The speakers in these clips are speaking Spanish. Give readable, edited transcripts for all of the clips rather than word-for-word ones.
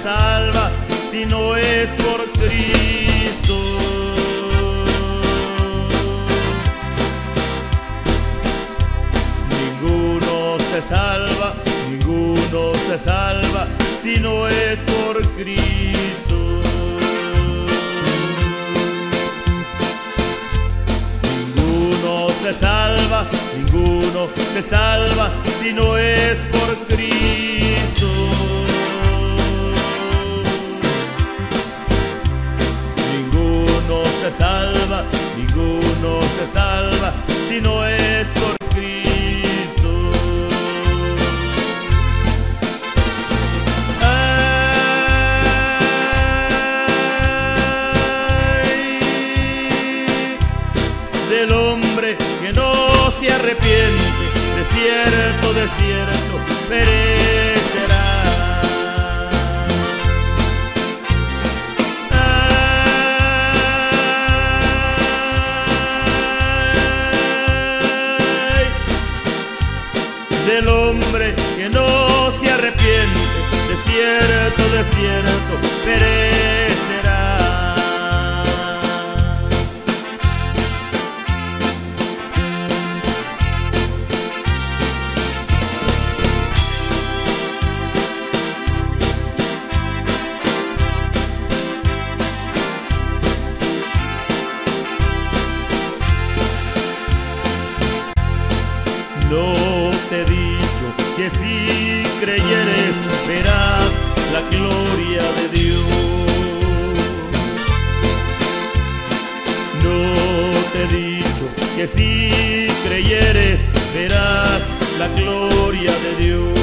salva si no es por Cristo. Ninguno se salva si no es por Cristo. Ninguno se salva si no es por Cristo. Ninguno se salva si no es por Cristo. Del hombre que no se arrepiente, de cierto perecerá. Ay, del hombre que no se arrepiente, de cierto perecerá. No te he dicho que si creyeres verás la gloria de Dios. No te he dicho que si creyeres verás la gloria de Dios.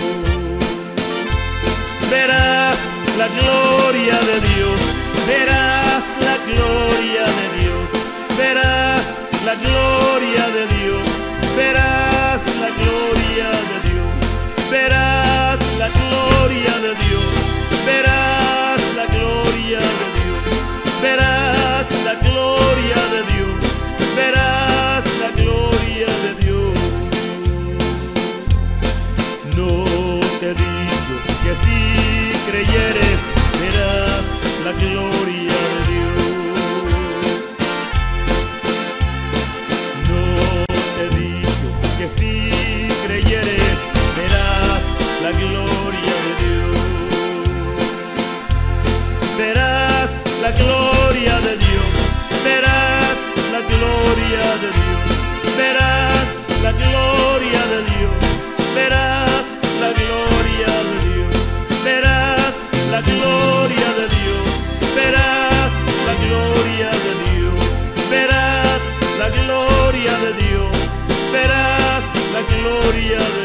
Verás la gloria de Dios, verás la gloria de Dios, verás la gloria de Dios, verás la gloria de Dios, verás la gloria de Dios, verás la gloria de Dios, verás la gloria de Dios, verás la gloria de Dios. No te he dicho que si creyeres verás la gloria de Dios. Que si creyeres verás la gloria de Dios. Verás la gloria de Dios, verás la gloria de Dios, verás la gloria de Dios, verás la gloria de Dios, verás la gloria de Dios, verás la gloria de Dios, verás la gloria de Dios, verás la gloria de Dios.